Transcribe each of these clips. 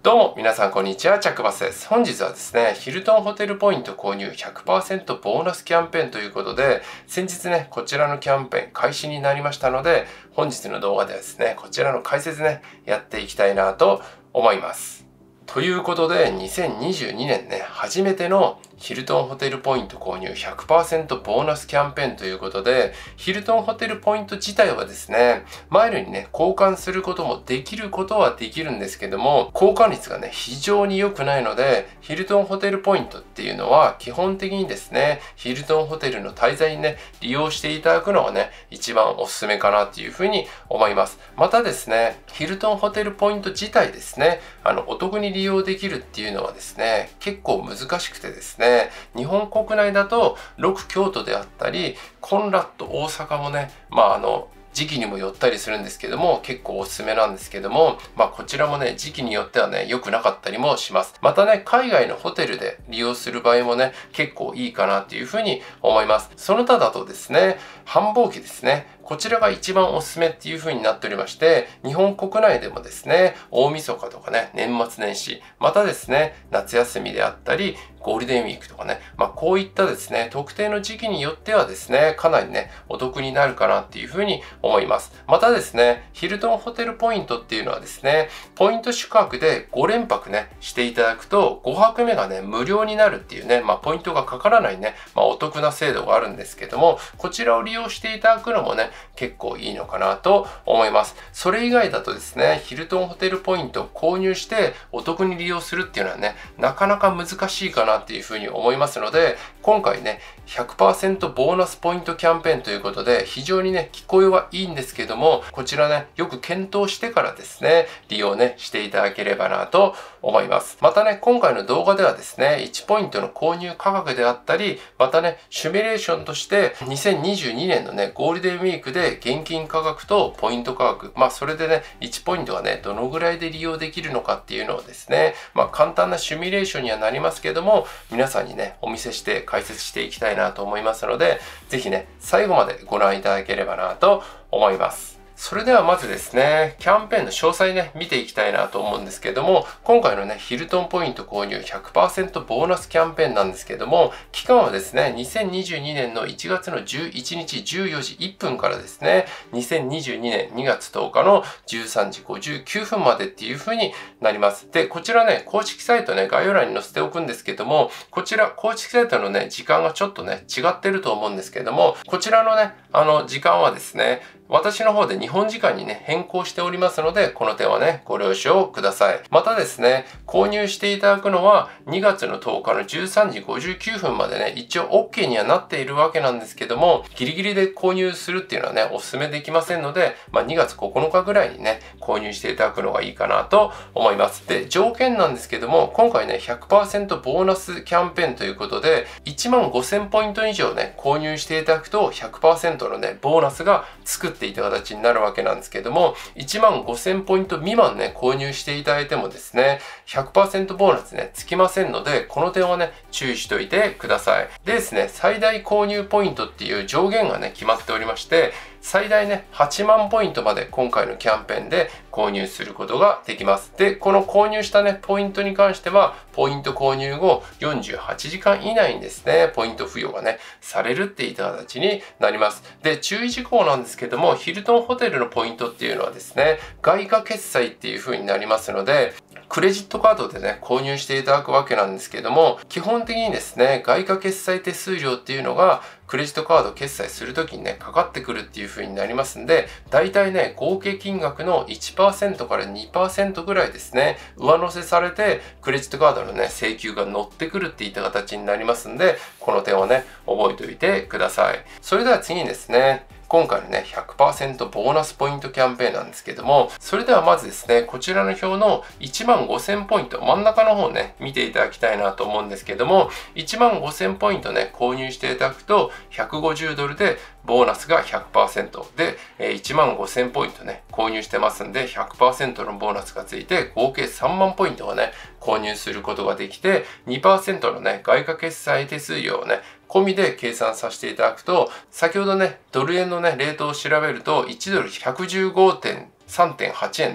どうも皆さんこんにちは、チャックバスです。本日はですね、ヒルトンホテルポイント購入 100% ボーナスキャンペーンということで、先日ね、こちらのキャンペーン開始になりましたので、本日の動画ではですね、こちらの解説ね、やっていきたいなと思います。ということで、2022年ね、初めてのヒルトンホテルポイント購入 100% ボーナスキャンペーンということで、ヒルトンホテルポイント自体はですね、マイルにね、交換することもできることはできるんですけども、交換率がね、非常に良くないので、ヒルトンホテルポイントっていうのは、基本的にですね、ヒルトンホテルの滞在にね、利用していただくのがね、一番おすすめかなっていうふうに思います。またですね、ヒルトンホテルポイント自体ですね、お得に利用できるっていうのはですね、結構難しくてですね、日本国内だと6京都であったり、コンラッド大阪もね、時期にもよったりするんですけども、結構おすすめなんですけども、こちらもね、時期によってはね、良くなかったりもします。またね、海外のホテルで利用する場合もね、結構いいかなっていうふうに思います。その他だとですね、繁忙期ですね。こちらが一番おすすめっていう風になっておりまして、日本国内でもですね、大晦日とかね、年末年始、またですね、夏休みであったり、ゴールデンウィークとかね、こういったですね、特定の時期によってはですね、かなりね、お得になるかなっていう風に思います。またですね、ヒルトンホテルポイントっていうのはですね、ポイント宿泊で5連泊ね、していただくと、5泊目がね、無料になるっていうね、ポイントがかからないね、お得な制度があるんですけども、こちらを利用していただくのもね、結構いいのかなと思います。それ以外だとですね、ヒルトンホテルポイントを購入してお得に利用するっていうのはね、なかなか難しいかなっていうふうに思いますので、今回ね、100% ボーナスポイントキャンペーンということで、非常にね、聞こえはいいんですけども、こちらね、よく検討してからですね、利用ね、していただければなと思います。またね、今回の動画ではですね、1ポイントの購入価格であったり、またね、シミュレーションとして、2022年のね、ゴールデンウィークで現金価格とポイント価格、それでね、1ポイントがね、どのぐらいで利用できるのかっていうのをですね、簡単なシミュレーションにはなりますけども、皆さんにね、お見せして解説していきたいなと思いますので、ぜひね、最後までご覧いただければなと思います。それではまずですね、キャンペーンの詳細ね、見ていきたいなと思うんですけども、今回のね、ヒルトンポイント購入 100% ボーナスキャンペーンなんですけども、期間はですね、2022年の1月の11日14時1分からですね、2022年2月10日の13時59分までっていう風になります。で、こちらね、公式サイトね、概要欄に載せておくんですけども、こちら公式サイトのね、時間がちょっとね、違ってると思うんですけども、こちらのね、時間はですね、私の方で日本時間にね、変更しておりますので、この点はね、ご了承ください。またですね、購入していただくのは2月の10日の13時59分までね、一応 OK にはなっているわけなんですけども、ギリギリで購入するっていうのはね、お勧めできませんので、2月9日ぐらいにね、購入していただくのがいいかなと思います。で、条件なんですけども、今回ね、100% ボーナスキャンペーンということで、15,000ポイント以上ね、購入していただくと 100% のね、ボーナスが作っていた形になるわけなんですけども、15,000ポイント未満ね、購入していただいてもですね、100% ボーナスね、つきませんので、この点はね、注意しておいてください。でですね、最大購入ポイントっていう上限がね、決まっておりまして、最大ね、8万ポイントまで今回のキャンペーンで購入することができます。で、この購入したね、ポイントに関しては、ポイント購入後48時間以内にですね、ポイント付与がね、されるっていった形になります。で、注意事項なんですけども、ヒルトンホテルのポイントっていうのはですね、外貨決済っていう風になりますので、クレジットカードでね、購入していただくわけなんですけども、基本的にですね、外貨決済手数料っていうのが、クレジットカード決済するときにね、かかってくるっていう風になりますんで、だいたいね、合計金額の 1% から 2% ぐらいですね、上乗せされて、クレジットカードのね、請求が乗ってくるっていった形になりますんで、この点をね、覚えておいてください。それでは次にですね、今回のね、100% ボーナスポイントキャンペーンなんですけども、それではまずですね、こちらの表の15,000ポイント、真ん中の方ね、見ていただきたいなと思うんですけども、15,000ポイントね、購入していただくと、150ドルでボーナスが 100% で、15,000ポイントね、購入してますんで、100% のボーナスがついて、合計3万ポイントをね、購入することができて、2% のね、外貨決済手数料をね、込みで計算させていただくと、先ほどね、ドル円のね、レートを調べると、1ドル115.3.8円ね、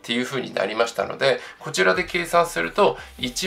っていう風になりましたので、こちらで計算すると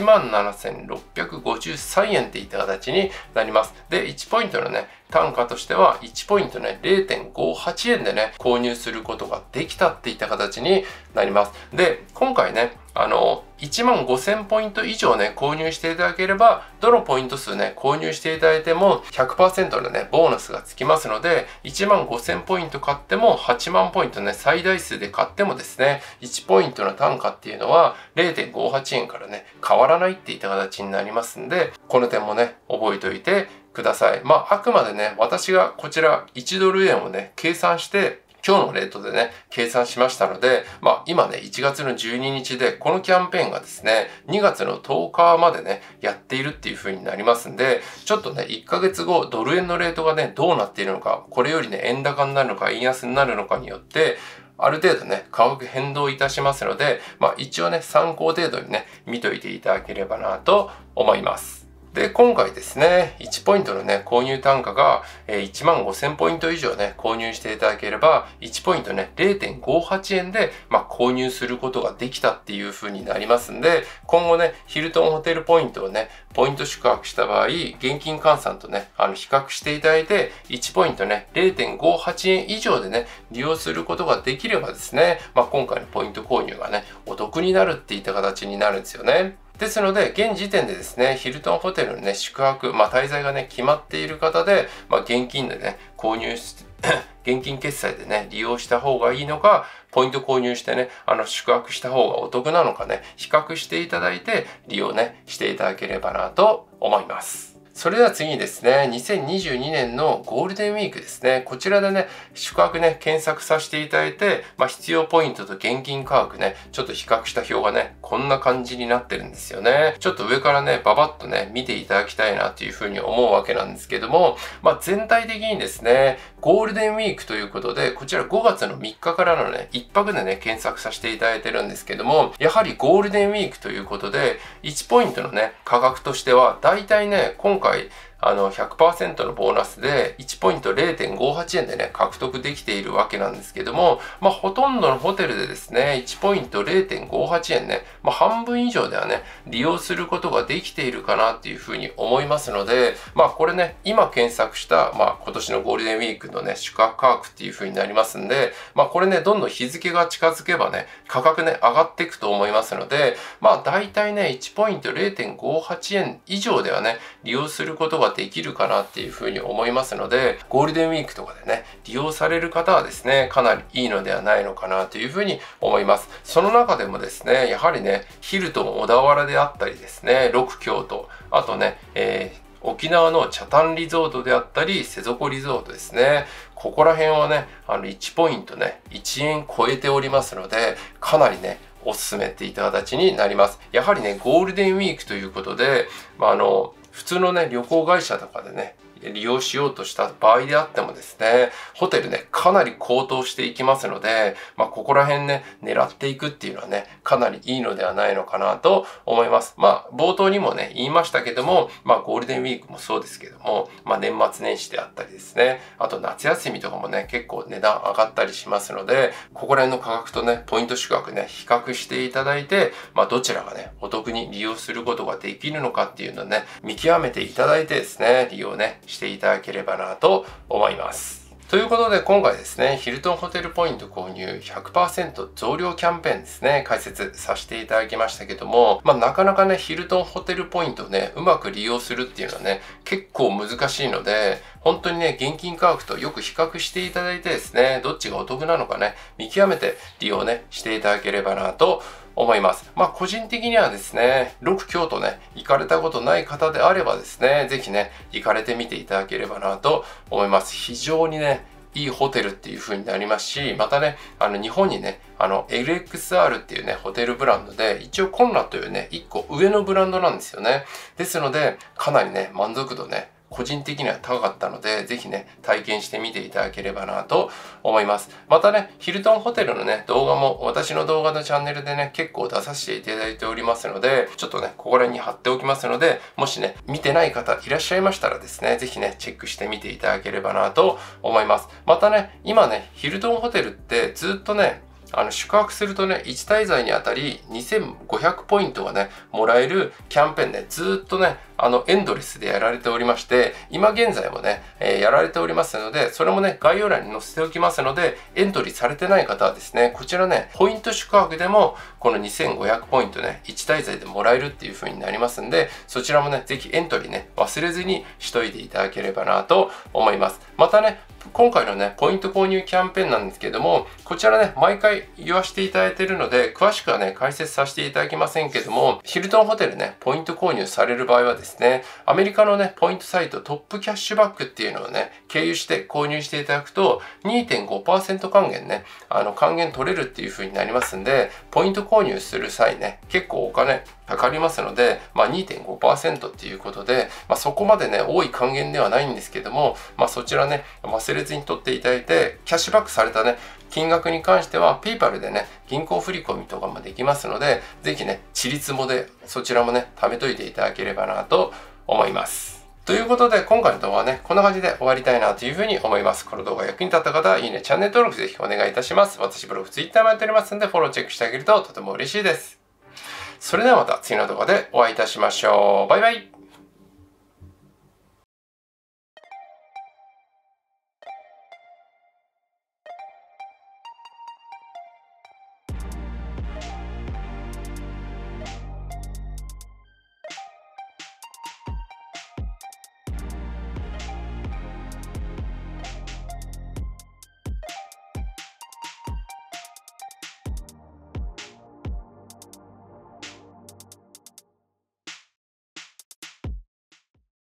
17,653 円っていった形になります。で、1ポイントのね、単価としては1ポイントね、0.58 円でね、購入することができたっていった形になります。で、今回ね、15,000ポイント以上ね、購入していただければ、どのポイント数ね、購入していただいても 100% のね、ボーナスがつきますので、15,000ポイント買っても8万ポイントね、最大数で買ってもですね、1ポイントの単価っていうのは 0.58 円からね、変わらないっていった形になりますんで、この点もね、覚えておいてください。あくまでね、私がこちら1ドル円をね、計算して、今日のレートでね、計算しましたので、今ね、1月の12日で、このキャンペーンがですね、2月の10日までね、やっているっていう風になりますんで、ちょっとね、1ヶ月後、ドル円のレートがね、どうなっているのか、これよりね、円高になるのか、円安になるのかによって、ある程度ね、価格変動いたしますので、一応ね、参考程度にね、見といていただければなと思います。で、今回ですね、1ポイントのね、購入単価が15,000ポイント以上ね、購入していただければ、1ポイントね、0.58 円で、購入することができたっていう風になりますんで、今後ね、ヒルトンホテルポイントをね、ポイント宿泊した場合、現金換算とね、比較していただいて、1ポイントね、0.58 円以上でね、利用することができればですね、今回のポイント購入がね、お得になるっていった形になるんですよね。ですので、現時点でですね、ヒルトンホテルのね、宿泊、滞在がね、決まっている方で、現金でね、購入して現金決済でね、利用した方がいいのか、ポイント購入してね、宿泊した方がお得なのかね、比較していただいて、利用ね、していただければなと思います。それでは次にですね、2022年のゴールデンウィークですね。こちらでね、宿泊ね、検索させていただいて、必要ポイントと現金価格ね、ちょっと比較した表がね、こんな感じになってるんですよね。ちょっと上からね、ババッとね、見ていただきたいなというふうに思うわけなんですけども、全体的にですね、ゴールデンウィークということで、こちら5月の3日からのね、1泊でね、検索させていただいてるんですけども、やはりゴールデンウィークということで、1ポイントのね、価格としては、だいたいね、今回、100% のボーナスで1ポイント 0.58 円でね、獲得できているわけなんですけども、ほとんどのホテルでですね、1ポイント 0.58 円ね、半分以上ではね、利用することができているかなっていうふうに思いますので、これね、今検索した、今年のゴールデンウィークのね、宿泊価格っていうふうになりますんで、これね、どんどん日付が近づけばね、価格ね、上がっていくと思いますので、だいたいね、1ポイント 0.58 円以上ではね、利用することができるかなっていうふうに思いますので、ゴールデンウィークとかでね、利用される方はですね、かなりいいのではないのかなというふうに思います。その中でもですね、やはりね、ヒルトン小田原であったりですね、六京都、あとね、沖縄の北谷リゾートであったり、瀬底リゾートですね。ここら辺はね、1ポイントね、1円超えておりますので、かなりね、おすすめっていった形になります。やはりね、ゴールデンウィークということで、普通のね、旅行会社とかでね、利用しようとした場合であってもですね、ホテルね、かなり高騰していきますので、ここら辺ね、狙っていくっていうのはね、かなりいいのではないのかなと思います。冒頭にもね、言いましたけども、ゴールデンウィークもそうですけども、年末年始であったりですね、あと夏休みとかもね、結構値段上がったりしますので、ここら辺の価格とね、ポイント宿泊ね、比較していただいて、どちらがね、お得に利用することができるのかっていうのをね、見極めていただいてですね、利用ね、していただければなと思います。ということで今回ですね、ヒルトンホテルポイント購入 100% 増量キャンペーンですね、解説させていただきましたけども、なかなかね、ヒルトンホテルポイントをね、うまく利用するっていうのはね、結構難しいので、本当にね、現金価格とよく比較していただいてですね、どっちがお得なのかね、見極めて利用ね、していただければなと思います。個人的にはですね、六京都ね、行かれたことない方であればですね、ぜひね、行かれてみていただければなと思います。非常にね、いいホテルっていう風になりますし、またね、日本にね、LXR っていうね、ホテルブランドで、一応コンラというね、一個上のブランドなんですよね。ですので、かなりね、満足度ね、個人的には高かったので、ぜひね、体験してみていただければなと思います。またね、ヒルトンホテルのね、動画も私の動画のチャンネルでね、結構出させていただいておりますので、ちょっとね、ここら辺に貼っておきますので、もしね、見てない方いらっしゃいましたらですね、ぜひね、チェックしてみていただければなと思います。またね、今ね、ヒルトンホテルってずっとね、 宿泊するとね、1滞在にあたり2500ポイントがね、もらえるキャンペーンね、ずっとね、エンドレスでやられておりまして、今現在もね、やられておりますので、それもね、概要欄に載せておきますので、エントリーされてない方はですね、こちらね、ポイント宿泊でも、この2500ポイントね、1滞在でもらえるっていう風になりますんで、そちらもね、ぜひエントリーね、忘れずにしといていただければなと思います。またね、今回のね、ポイント購入キャンペーンなんですけども、こちらね、毎回言わせていただいているので、詳しくはね、解説させていただきませんけども、ヒルトンホテルね、ポイント購入される場合はですね、アメリカのね、ポイントサイトトップキャッシュバックっていうのをね、経由して購入していただくと、2.5% 還元ね、還元取れるっていう風になりますんで、ポイント購入する際ね、結構お金かかりますので、2.5% っていうことで、そこまでね、多い還元ではないんですけども、そちらね、忘れずに取っていただいて、キャッシュバックされたね、金額に関しては PayPal でね、銀行振込とかもできますので、ぜひね、ちりつもでそちらもね、貯めといていただければなと思います。ということで、今回の動画はね、こんな感じで終わりたいなというふうに思います。この動画役に立った方は、いいね、チャンネル登録ぜひお願いいたします。私ブログ、Twitter もやっておりますので、フォローチェックしてあげるととても嬉しいです。それではまた次の動画でお会いいたしましょう。バイバイ。